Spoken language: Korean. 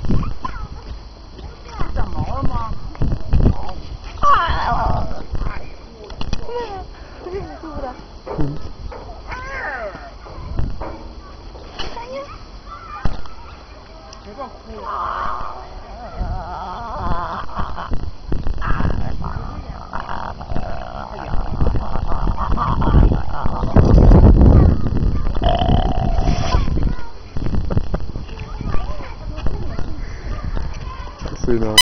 长毛了吗？哭的。别哭了。